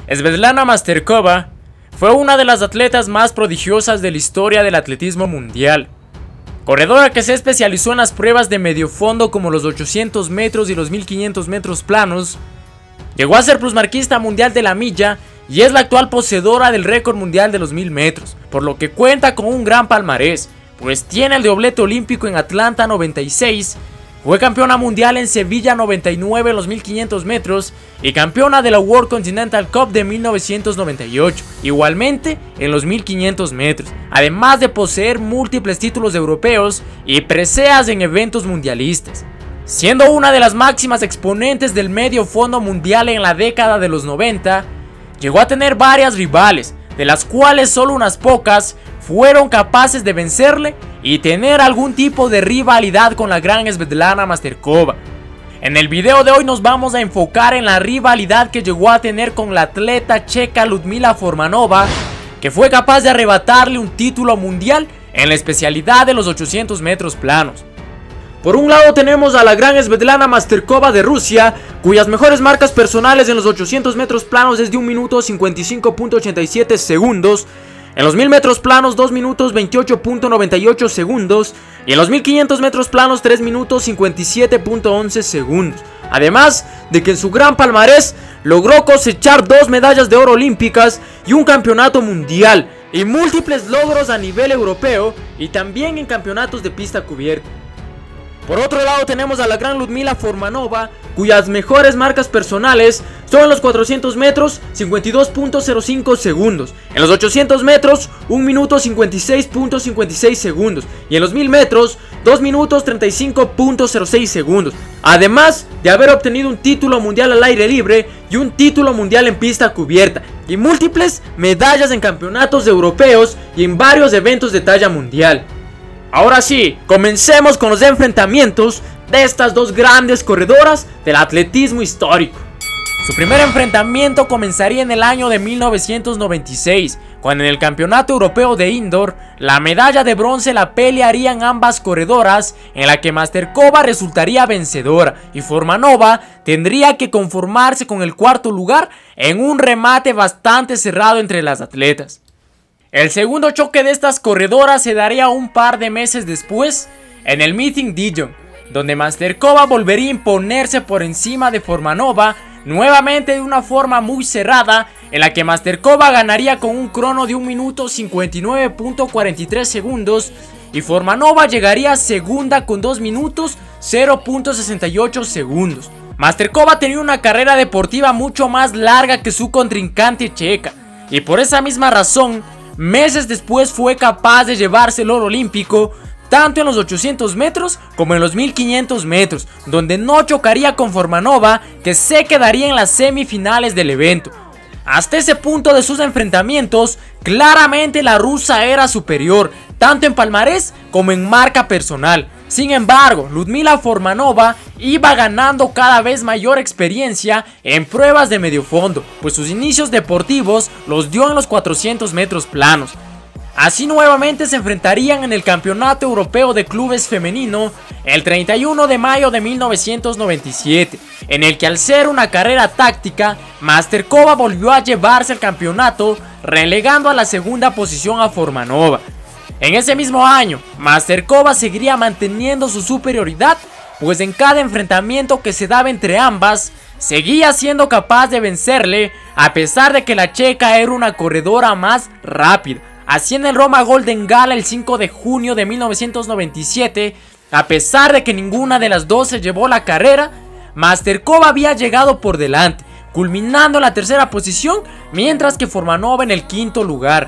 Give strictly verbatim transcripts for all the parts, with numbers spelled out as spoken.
Svetlana Masterkova fue una de las atletas más prodigiosas de la historia del atletismo mundial. Corredora que se especializó en las pruebas de medio fondo como los ochocientos metros y los mil quinientos metros planos, llegó a ser plusmarquista mundial de la milla y es la actual poseedora del récord mundial de los mil metros, por lo que cuenta con un gran palmarés, pues tiene el doblete olímpico en Atlanta noventa y seis, fue campeona mundial en Sevilla noventa y nueve en los mil quinientos metros y campeona de la World Continental Cup de mil novecientos noventa y ocho, igualmente en los mil quinientos metros, además de poseer múltiples títulos europeos y preseas en eventos mundialistas. Siendo una de las máximas exponentes del medio fondo mundial en la década de los noventa, llegó a tener varias rivales, de las cuales solo unas pocas fueron capaces de vencerle y tener algún tipo de rivalidad con la gran Svetlana Masterkova. En el video de hoy nos vamos a enfocar en la rivalidad que llegó a tener con la atleta checa Ludmila Formanova, que fue capaz de arrebatarle un título mundial en la especialidad de los ochocientos metros planos. Por un lado tenemos a la gran Svetlana Masterkova de Rusia, cuyas mejores marcas personales en los ochocientos metros planos es de un minuto cincuenta y cinco punto ochenta y siete segundos, en los mil metros planos dos minutos veintiocho punto noventa y ocho segundos y en los mil quinientos metros planos tres minutos cincuenta y siete punto once segundos. Además de que en su gran palmarés logró cosechar dos medallas de oro olímpicas y un campeonato mundial y múltiples logros a nivel europeo y también en campeonatos de pista cubierta. Por otro lado tenemos a la gran Ludmila Formanova, cuyas mejores marcas personales son en los cuatrocientos metros cincuenta y dos punto cero cinco segundos, en los ochocientos metros un minuto cincuenta y seis punto cincuenta y seis segundos y en los mil metros dos minutos treinta y cinco punto cero seis segundos, además de haber obtenido un título mundial al aire libre y un título mundial en pista cubierta y múltiples medallas en campeonatos europeos y en varios eventos de talla mundial. Ahora sí, comencemos con los enfrentamientos de estas dos grandes corredoras del atletismo histórico. Su primer enfrentamiento comenzaría en el año de mil novecientos noventa y seis, cuando en el Campeonato Europeo de Indoor, la medalla de bronce la pelearían ambas corredoras, en la que Masterkova resultaría vencedora y Formanova tendría que conformarse con el cuarto lugar en un remate bastante cerrado entre las atletas. El segundo choque de estas corredoras se daría un par de meses después en el Meeting Dijon, donde Masterkova volvería a imponerse por encima de Formanova, nuevamente de una forma muy cerrada, en la que Masterkova ganaría con un crono de un minuto cincuenta y nueve punto cuarenta y tres segundos y Formanova llegaría segunda con dos minutos cero punto sesenta y ocho segundos. Masterkova tenía una carrera deportiva mucho más larga que su contrincante checa y por esa misma razón meses después fue capaz de llevarse el oro olímpico tanto en los ochocientos metros como en los mil quinientos metros, donde no chocaría con Formanova, que se quedaría en las semifinales del evento. Hasta ese punto de sus enfrentamientos, claramente la rusa era superior, tanto en palmarés como en marca personal. Sin embargo, Ludmila Formanova iba ganando cada vez mayor experiencia en pruebas de medio fondo, pues sus inicios deportivos los dio en los cuatrocientos metros planos. Así nuevamente se enfrentarían en el Campeonato Europeo de Clubes Femenino el treinta y uno de mayo de mil novecientos noventa y siete, en el que al ser una carrera táctica, Masterkova volvió a llevarse el campeonato, relegando a la segunda posición a Formanova. En ese mismo año, Masterkova seguiría manteniendo su superioridad, pues en cada enfrentamiento que se daba entre ambas, seguía siendo capaz de vencerle, a pesar de que la checa era una corredora más rápida. Así en el Roma Golden Gala el cinco de junio de mil novecientos noventa y siete, a pesar de que ninguna de las dos se llevó la carrera, Masterkova había llegado por delante, culminando en la tercera posición, mientras que Formanova en el quinto lugar.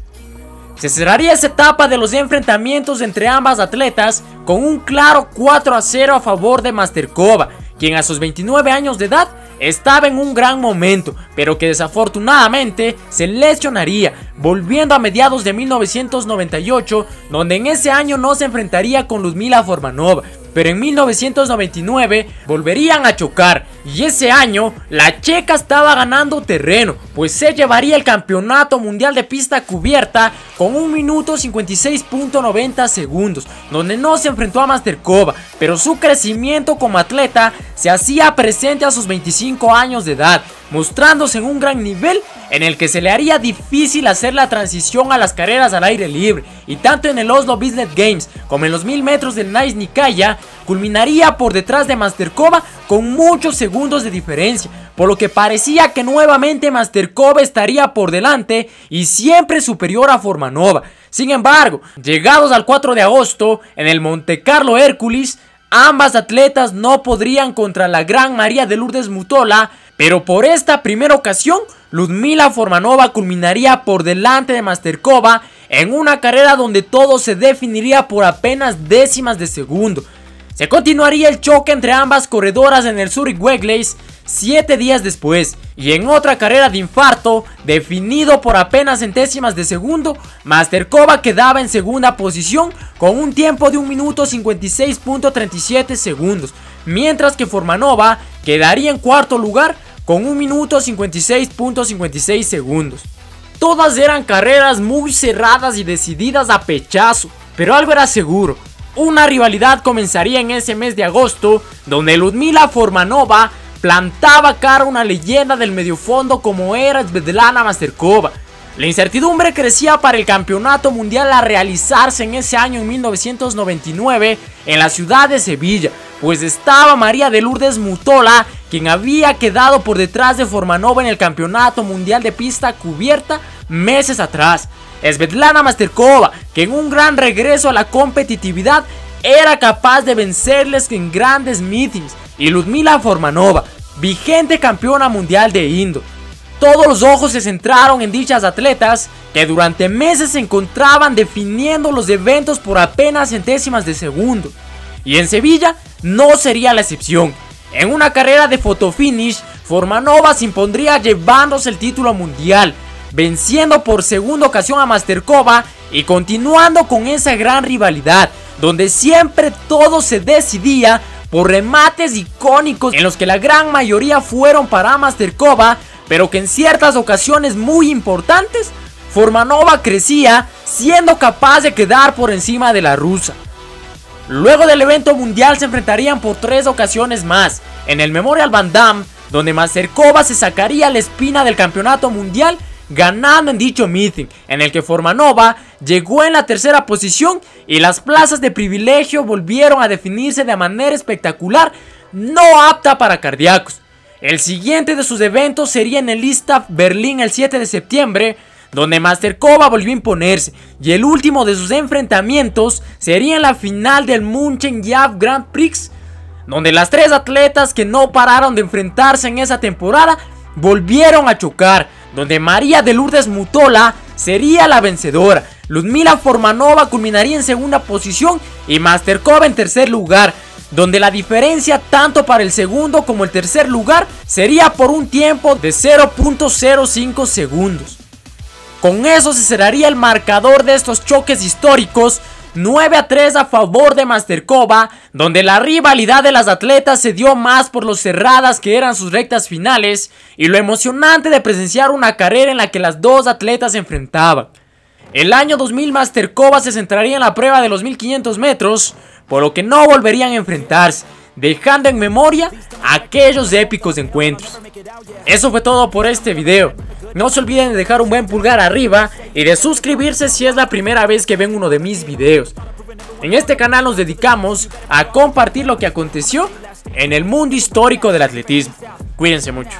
Se cerraría esa etapa de los enfrentamientos entre ambas atletas con un claro cuatro a cero a favor de Masterkova, quien a sus veintinueve años de edad estaba en un gran momento, pero que desafortunadamente se lesionaría, volviendo a mediados de mil novecientos noventa y ocho, donde en ese año no se enfrentaría con Ludmila Formanova, pero en mil novecientos noventa y nueve volverían a chocar, Y ese año, la checa estaba ganando terreno, pues se llevaría el campeonato mundial de pista cubierta con un minuto cincuenta y seis punto noventa segundos, donde no se enfrentó a Masterkova, pero su crecimiento como atleta se hacía presente a sus veinticinco años de edad, mostrándose en un gran nivel en el que se le haría difícil hacer la transición a las carreras al aire libre, y tanto en el Oslo Business Games como en los mil metros del Nice Nikaya culminaría por detrás de Masterkova con muchos segundos de diferencia, por lo que parecía que nuevamente Masterkova estaría por delante y siempre superior a Formanova. Sin embargo, llegados al cuatro de agosto en el Monte Carlo Hércules, ambas atletas no podrían contra la gran María de Lourdes Mutola, pero por esta primera ocasión Ludmila Formanova culminaría por delante de Masterkova en una carrera donde todo se definiría por apenas décimas de segundo. Se continuaría el choque entre ambas corredoras en el Zurich Wegley siete días después, y en otra carrera de infarto, definido por apenas centésimas de segundo, Masterkova quedaba en segunda posición con un tiempo de un minuto cincuenta y seis punto treinta y siete segundos, mientras que Formanova quedaría en cuarto lugar con un minuto cincuenta y seis punto cincuenta y seis segundos. Todas eran carreras muy cerradas y decididas a pechazo, pero algo era seguro: una rivalidad comenzaría en ese mes de agosto, donde Ludmila Formanova plantaba cara a una leyenda del mediofondo como era Svetlana Masterkova. La incertidumbre crecía para el campeonato mundial a realizarse en ese año en mil novecientos noventa y nueve en la ciudad de Sevilla, pues estaba María de Lourdes Mutola, quien había quedado por detrás de Formanova en el campeonato mundial de pista cubierta meses atrás. Svetlana Masterkova, que en un gran regreso a la competitividad era capaz de vencerles en grandes meetings, y Ludmila Formanova, vigente campeona mundial de indoor. Todos los ojos se centraron en dichas atletas, que durante meses se encontraban definiendo los eventos por apenas centésimas de segundo, y en Sevilla no sería la excepción. En una carrera de fotofinish, Formanova se impondría llevándose el título mundial, venciendo por segunda ocasión a Masterkova y continuando con esa gran rivalidad, donde siempre todo se decidía por remates icónicos en los que la gran mayoría fueron para Masterkova, pero que en ciertas ocasiones muy importantes, Formanova crecía, siendo capaz de quedar por encima de la rusa. Luego del evento mundial se enfrentarían por tres ocasiones más, en el Memorial Van Damme, donde Masterkova se sacaría la espina del campeonato mundial, ganando en dicho meeting, en el que Formanova llegó en la tercera posición, y las plazas de privilegio volvieron a definirse de manera espectacular, no apta para cardíacos. El siguiente de sus eventos sería en el ISTAF Berlín el siete de septiembre, donde Masterkova volvió a imponerse, y el último de sus enfrentamientos sería en la final del München Jav Grand Prix, donde las tres atletas que no pararon de enfrentarse en esa temporada volvieron a chocar, donde María de Lourdes Mutola sería la vencedora. Ludmila Formanova culminaría en segunda posición y Masterkova en tercer lugar, donde la diferencia tanto para el segundo como el tercer lugar sería por un tiempo de cero punto cero cinco segundos. Con eso se cerraría el marcador de estos choques históricos, nueve a tres a favor de Masterkova, donde la rivalidad de las atletas se dio más por lo cerradas que eran sus rectas finales y lo emocionante de presenciar una carrera en la que las dos atletas se enfrentaban. El año dos mil Masterkova se centraría en la prueba de los mil quinientos metros, por lo que no volverían a enfrentarse, dejando en memoria aquellos épicos encuentros. Eso fue todo por este video. No se olviden de dejar un buen pulgar arriba y de suscribirse si es la primera vez que ven uno de mis videos. En este canal nos dedicamos a compartir lo que aconteció en el mundo histórico del atletismo. Cuídense mucho.